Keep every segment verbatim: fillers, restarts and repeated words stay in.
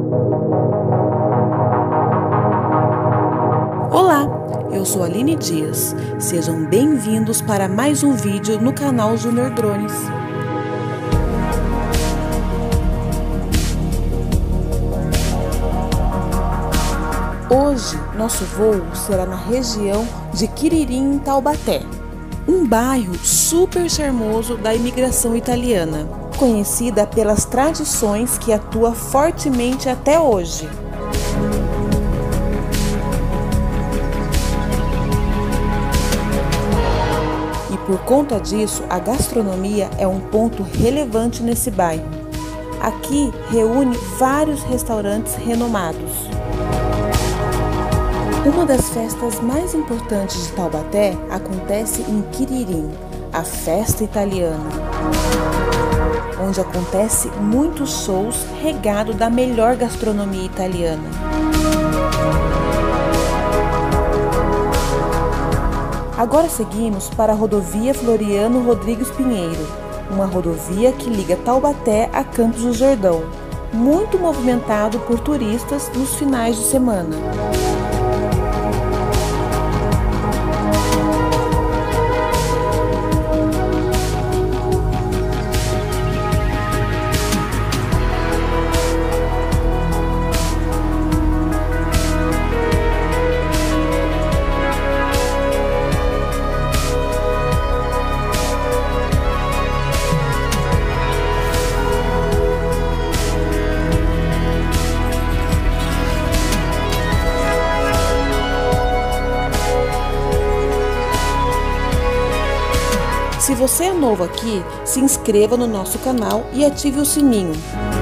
Olá, eu sou Aline Dias. Sejam bem-vindos para mais um vídeo no canal Junior Drones. Hoje, nosso voo será na região de Quiririm, em Taubaté, um bairro super charmoso da imigração italiana, conhecida pelas tradições que atua fortemente até hoje. E por conta disso, a gastronomia é um ponto relevante nesse bairro. Aqui reúne vários restaurantes renomados. Uma das festas mais importantes de Taubaté acontece em Quiririm, a festa italiana, onde acontece muitos shows regado da melhor gastronomia italiana. Agora seguimos para a rodovia Floriano Rodrigues Pinheiro, uma rodovia que liga Taubaté a Campos do Jordão, muito movimentado por turistas nos finais de semana. Se você é novo aqui, se inscreva no nosso canal e ative o sininho.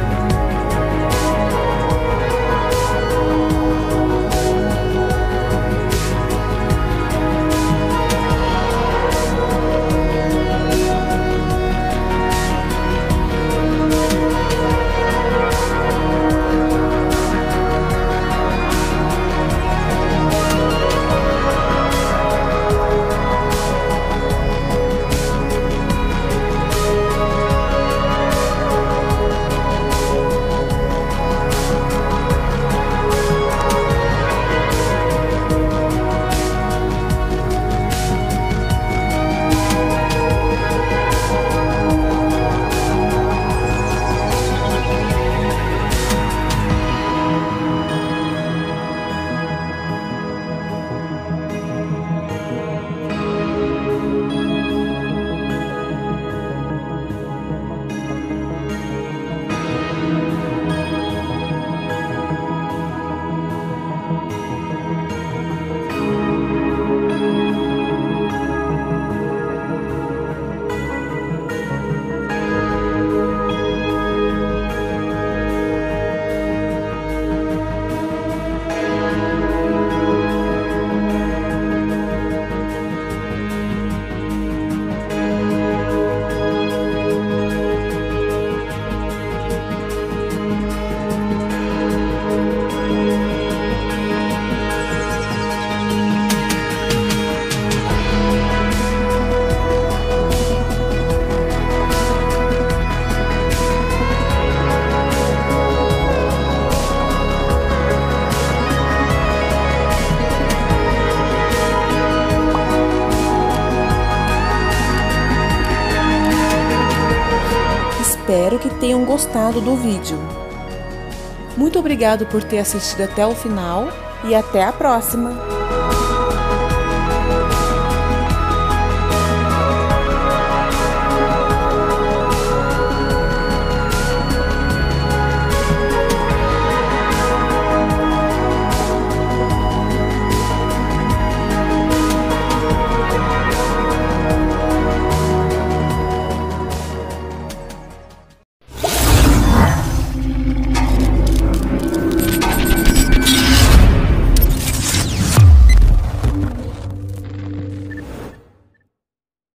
Espero que tenham gostado do vídeo. Muito obrigado por ter assistido até o final e até a próxima!